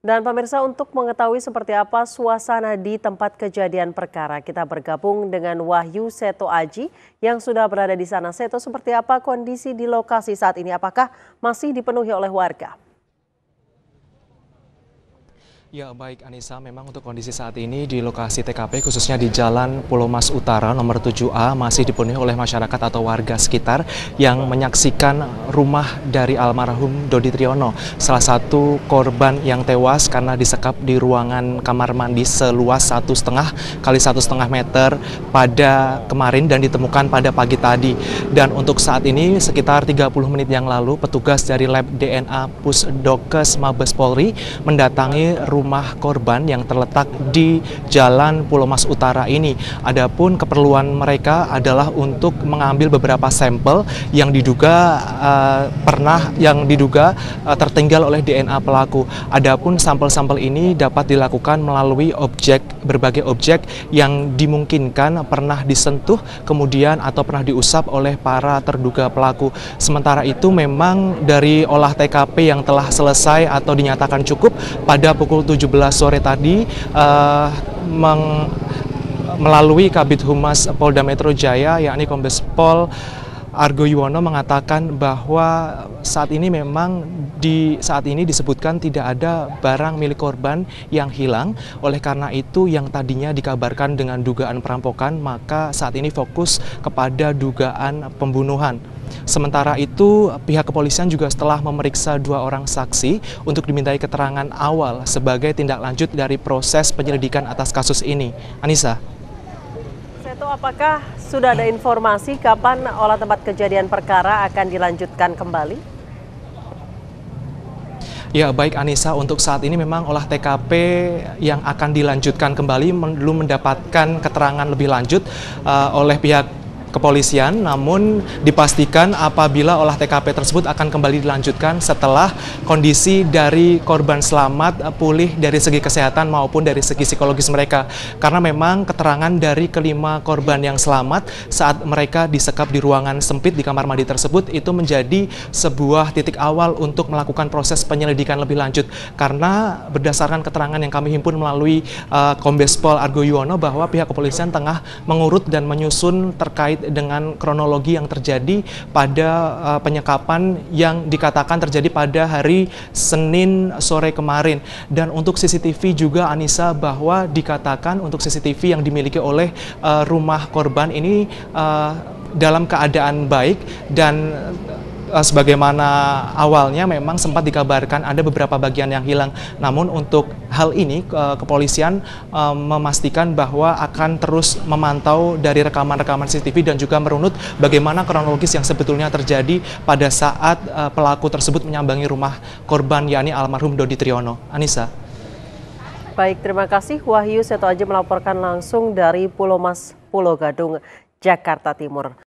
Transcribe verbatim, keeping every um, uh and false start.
Dan pemirsa, untuk mengetahui seperti apa suasana di tempat kejadian perkara, kita bergabung dengan Wahyu Seto Aji yang sudah berada di sana. Seto, seperti apa kondisi di lokasi saat ini? Apakah masih dipenuhi oleh warga? Ya baik Anissa, memang untuk kondisi saat ini di lokasi T K P khususnya di Jalan Pulau Mas Utara nomor tujuh A masih dipenuhi oleh masyarakat atau warga sekitar yang menyaksikan rumah dari almarhum Dodi Triyono, salah satu korban yang tewas karena disekap di ruangan kamar mandi seluas satu setengah kali satu setengah meter pada kemarin dan ditemukan pada pagi tadi. Dan untuk saat ini sekitar tiga puluh menit yang lalu petugas dari Lab D N A Pusdokes Mabes Polri mendatangi rumah rumah korban yang terletak di Jalan Pulau Mas Utara ini. Adapun keperluan mereka adalah untuk mengambil beberapa sampel yang diduga uh, pernah yang diduga uh, tertinggal oleh D N A pelaku. Adapun sampel-sampel ini dapat dilakukan melalui objek berbagai objek yang dimungkinkan pernah disentuh kemudian atau pernah diusap oleh para terduga pelaku. Sementara itu memang dari olah T K P yang telah selesai atau dinyatakan cukup pada pukul tujuh belas sore tadi uh, meng, melalui Kabid Humas Polda Metro Jaya yakni Kombes Pol Argo Yuwono mengatakan bahwa saat ini memang di saat ini disebutkan tidak ada barang milik korban yang hilang. Oleh karena itu yang tadinya dikabarkan dengan dugaan perampokan maka saat ini fokus kepada dugaan pembunuhan. Sementara itu, pihak kepolisian juga setelah memeriksa dua orang saksi untuk dimintai keterangan awal sebagai tindak lanjut dari proses penyelidikan atas kasus ini. Anissa. Seto, apakah sudah ada informasi kapan olah tempat kejadian perkara akan dilanjutkan kembali? Ya baik Anissa, untuk saat ini memang olah T K P yang akan dilanjutkan kembali belum mendapatkan keterangan lebih lanjut uh, oleh pihak kepolisian, namun dipastikan apabila olah T K P tersebut akan kembali dilanjutkan setelah kondisi dari korban selamat pulih dari segi kesehatan maupun dari segi psikologis mereka. Karena memang keterangan dari kelima korban yang selamat saat mereka disekap di ruangan sempit di kamar mandi tersebut itu menjadi sebuah titik awal untuk melakukan proses penyelidikan lebih lanjut. Karena berdasarkan keterangan yang kami himpun melalui uh, Kombes Pol Argo Yuwono bahwa pihak kepolisian tengah mengurut dan menyusun terkait dengan kronologi yang terjadi pada uh, penyekapan yang dikatakan terjadi pada hari Senin sore kemarin. Dan untuk C C T V juga Anissa, bahwa dikatakan untuk C C T V yang dimiliki oleh uh, rumah korban ini uh, dalam keadaan baik dan sebagaimana awalnya memang sempat dikabarkan ada beberapa bagian yang hilang. Namun untuk hal ini kepolisian memastikan bahwa akan terus memantau dari rekaman-rekaman C C T V dan juga merunut bagaimana kronologis yang sebetulnya terjadi pada saat pelaku tersebut menyambangi rumah korban yakni almarhum Dodi Triyono. Anissa. Baik, terima kasih Wahyu Seto Aji melaporkan langsung dari Pulau Mas, Pulau Gadung, Jakarta Timur.